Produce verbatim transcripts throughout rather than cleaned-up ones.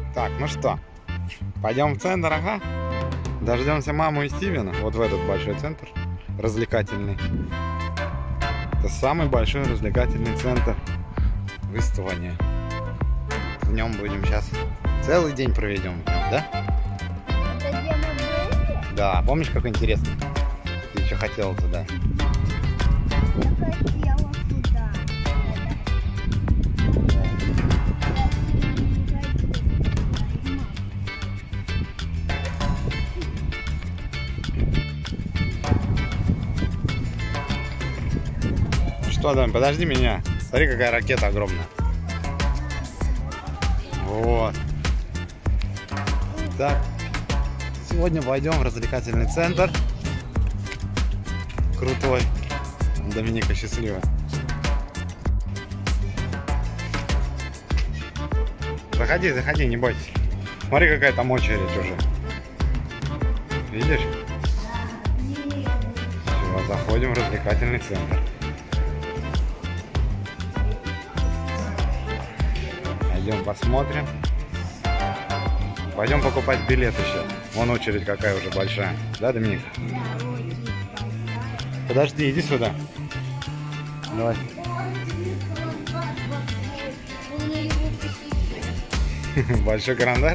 Так, ну что, пойдем в центр, ага. Дождемся маму и Стивена. Вот в этот большой центр развлекательный. Это самый большой развлекательный центр в Эстонии. В нем будем сейчас целый день проведем, да? Это где мы были? Да, помнишь, как интересно? Ты еще хотела туда. Я хотела туда. Что, Дань, подожди меня. Смотри, какая ракета огромная. Вот. Так. Сегодня пойдем в развлекательный центр. Крутой. Доминика счастливая. Заходи, заходи, не бойся. Смотри, какая там очередь уже. Видишь? Все, заходим в развлекательный центр. Пойдем посмотрим. Пойдем покупать билет еще. Вон очередь какая уже большая. Да, Доминик? Подожди, иди сюда. Давай. Большой карандаш.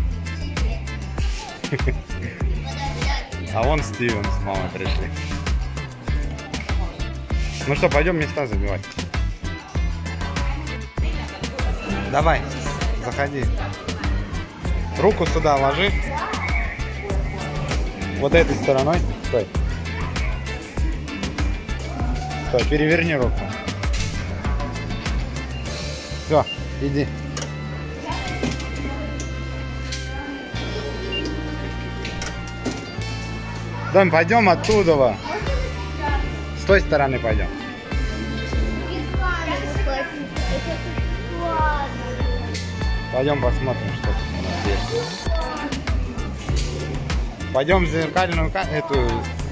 А вон Стивен с мамой пришли. Ну что, пойдем места забивать. Давай, заходи. Руку сюда ложи. Вот этой стороной. Стой. Стой, переверни руку. Все, иди. Дом, пойдем оттуда. С той стороны пойдем. Пойдем посмотрим, что тут у нас есть. Пойдем в зеркальную эту.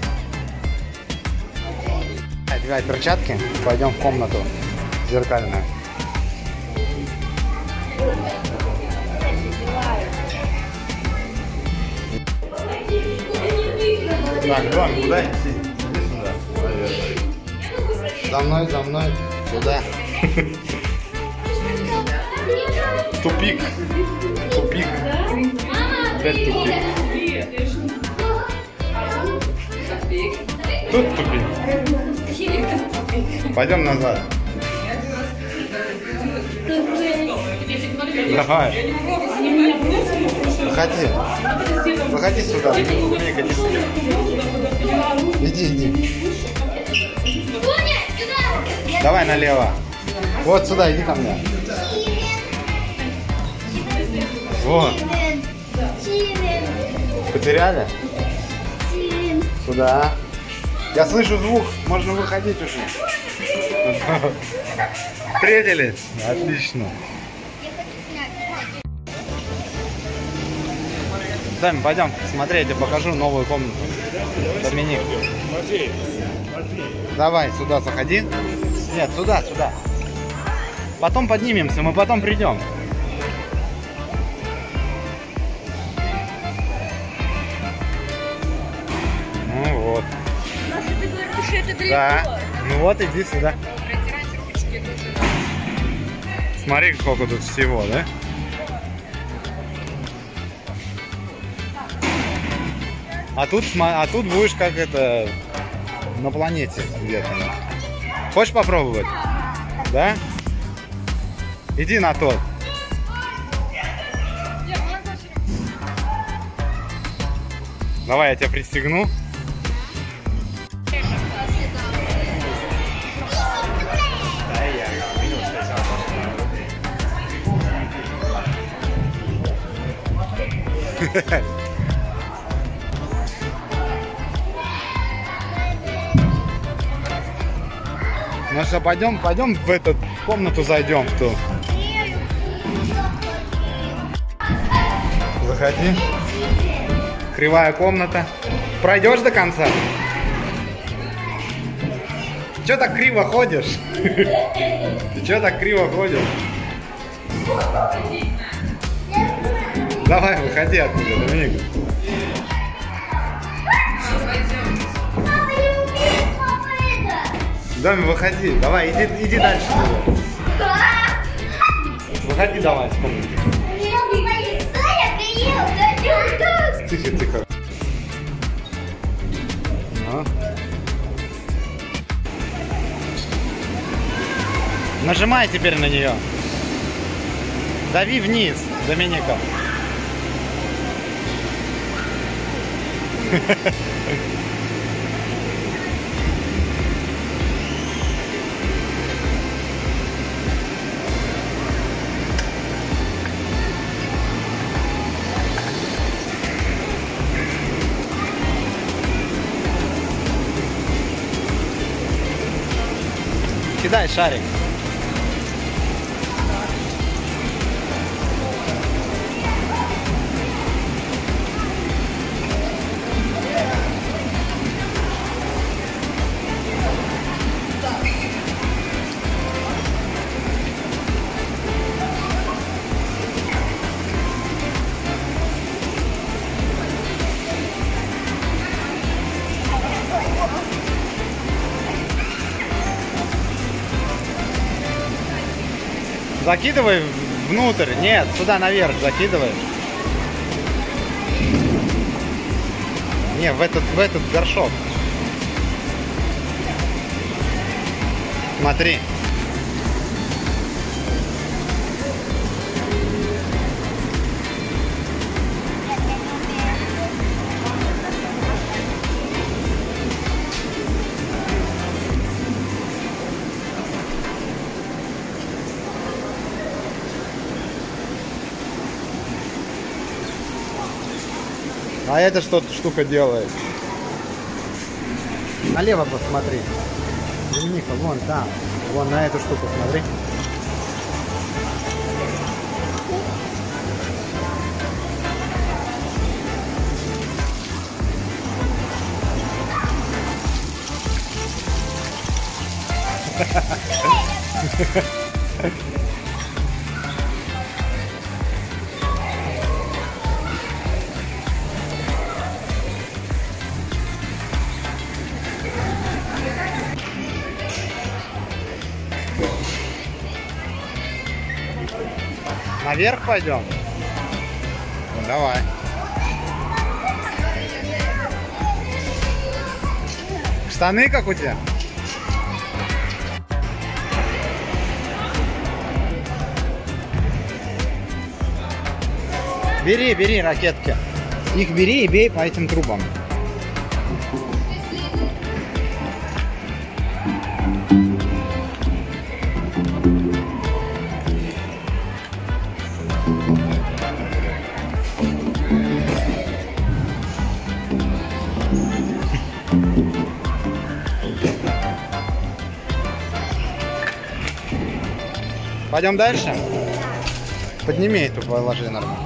Одевай перчатки. Пойдем в комнату зеркальную. Так, Дом, куда идти? Иди сюда. Наверное. За мной, за мной. Сюда. Тупик. Тупик. Опять тупик. Тут тупик. Пойдем назад. Давай. Заходи. Заходи сюда. Иди, иди. Давай налево. Вот сюда, иди ко мне. Вот. Потеряли? Сюда. Я слышу звук. Можно выходить уже. Встретились? Отлично. Сами пойдем смотреть, я покажу новую комнату. Доминик. Давай, сюда заходи. Нет, сюда, сюда. Потом поднимемся, мы потом придем. Ну вот. Ты говоришь, что это далеко? Да. Ну вот, иди сюда. Смотри, сколько тут всего, да? А тут, а тут будешь как это на планете где-то. Хочешь попробовать? Да? Иди на тот. Давай я тебя пристегну. Ну что, пойдем, пойдем в эту комнату зайдем, в ту. Заходи. Кривая комната. Пройдешь до конца? Че так криво ходишь? Ты че так криво ходишь? Давай, выходи оттуда, Доминика. Папа, я умею, папа, это. Доми, выходи. Давай, иди, иди дальше. Выходи давай с комнаты. Тихо, тихо. А? Нажимай теперь на нее. Дави вниз, Доминика. Кидай шарик. Закидывай внутрь. Нет, сюда наверх закидывай. Не, в этот, в этот горшок. Смотри. А это что штука делает? Налево посмотри. Доминика, вон там. Вон на эту штуку смотри. Наверх пойдем? Ну, давай. Штаны как у тебя? Бери, бери ракетки. Их бери и бей по этим трубам. Пойдем дальше? Подними эту, положи нормально.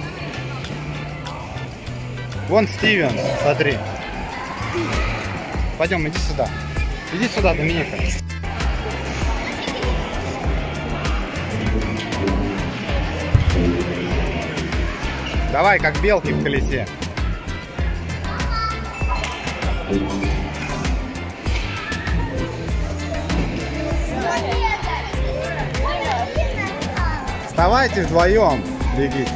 Вон Стивен, смотри. Пойдем, иди сюда. Иди сюда, Доминика. Давай, как белки в колесе. Вставайте вдвоем, бегите.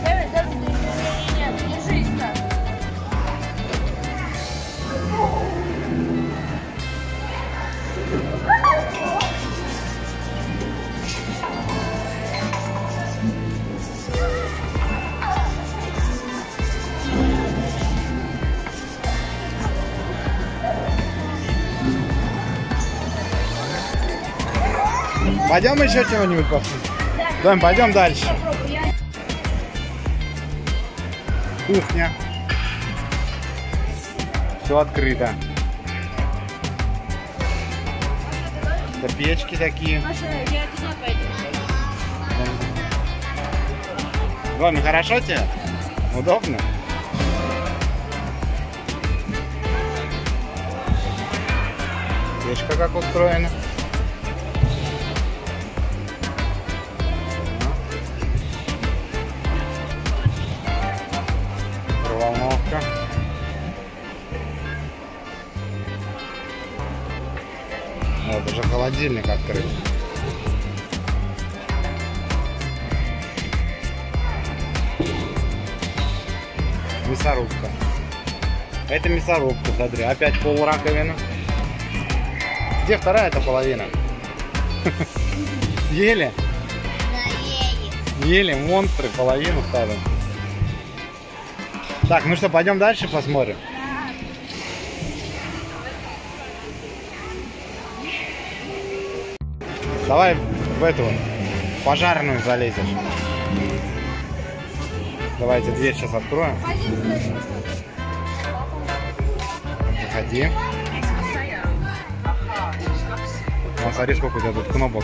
Пойдем еще чего-нибудь посмотрим. Дом, пойдем дальше. Кухня. Все открыто. Это печки такие. Доме хорошо тебе? Удобно? Печка как устроена. Холодильник открыт. Мясорубка. Это мясорубка, смотри, опять пол раковины. Где вторая эта половина? Съели? Да, ели. Ели монстры, половину вторую. Так, ну что, пойдем дальше посмотрим? Давай в эту пожарную залезешь. Давайте дверь сейчас откроем. Заходи. Ну, смотри, сколько у тебя тут кнопок.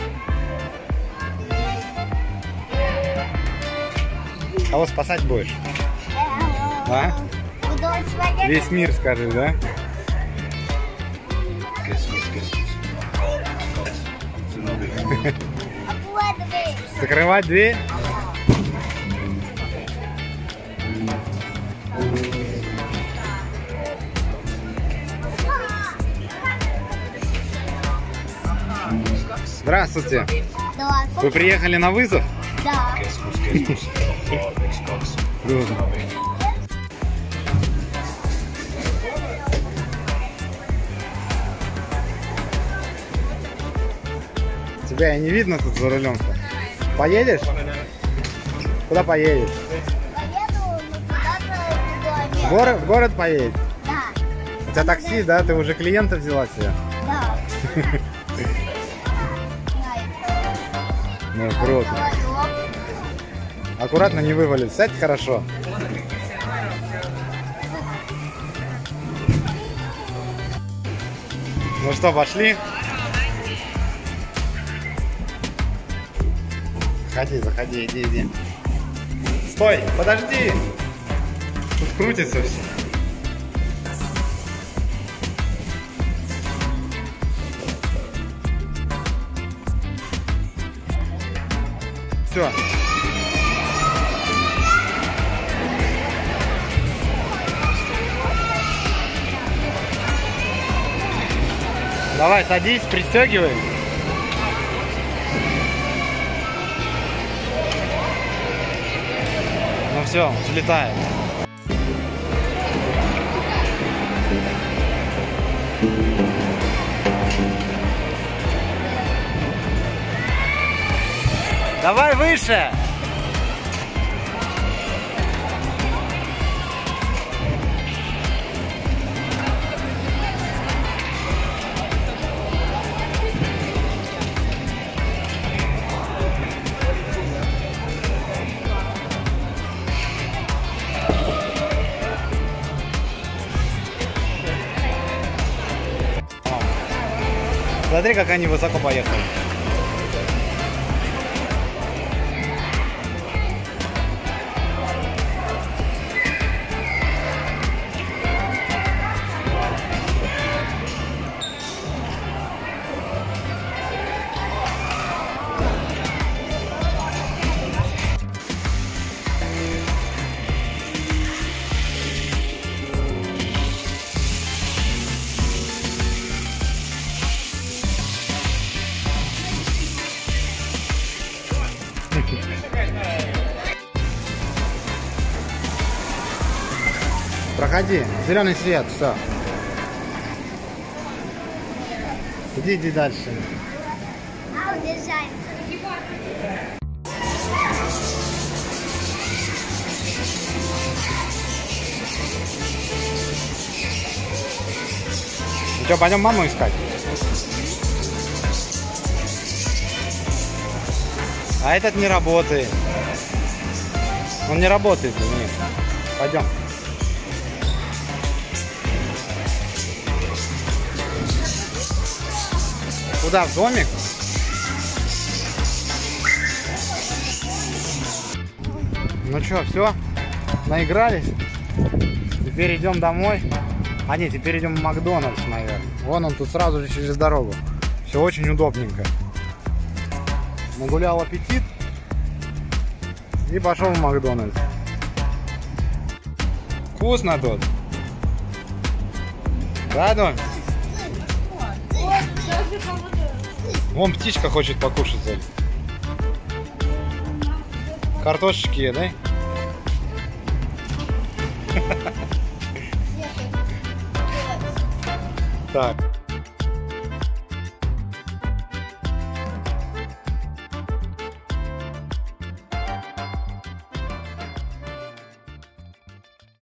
Кого спасать будешь? А? Весь мир, скажи, да? Закрывать дверь? Здравствуйте. Да. Вы приехали на вызов? Да. Круто. Тебя и не видно тут за рулем. Поедешь? Куда поедешь? Поеду, но куда-то В город, в город поедешь? Да. У тебя такси, да? Ты уже клиента взяла себе? Да. Ну, круто. Аккуратно не вывалит. Сядь хорошо. Ну что, пошли? Заходи, заходи, иди, иди. Стой, подожди. Тут крутится все. Все. Давай, садись, пристегивай. Ну все, взлетает. Давай выше. Смотри, как они высоко поехали. Проходи, зеленый свет, все. Иди, иди дальше. А, удержай. Ну что, пойдем маму искать? А этот не работает. Он не работает, нет. Пойдем. Куда, в домик? Ну что, все? Наигрались? Теперь идем домой. А нет, теперь идем в Макдональдс, наверное. Вон он тут сразу же через дорогу. Все очень удобненько. Нагулял аппетит и пошел в Макдональдс. Вкусно тут. Да, Дом? Вон птичка хочет покушать, Зель. Картошечки є, да? Так.